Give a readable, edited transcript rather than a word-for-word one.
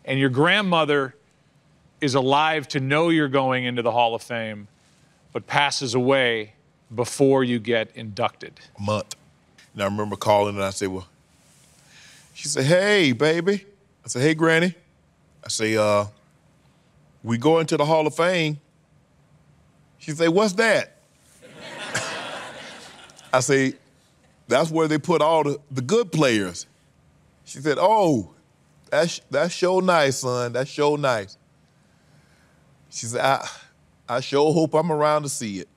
and your grandmother is alive to know you're going into the Hall of Fame, but passes away before you get inducted? A month. And I remember calling and I said, well, she said, hey, baby. I said, hey, Granny. I say, we go into the Hall of Fame. She said, what's that? I say, that's where they put all the good players. She said, oh, that's sure nice, son. That's sure nice. She said, I sure hope I'm around to see it.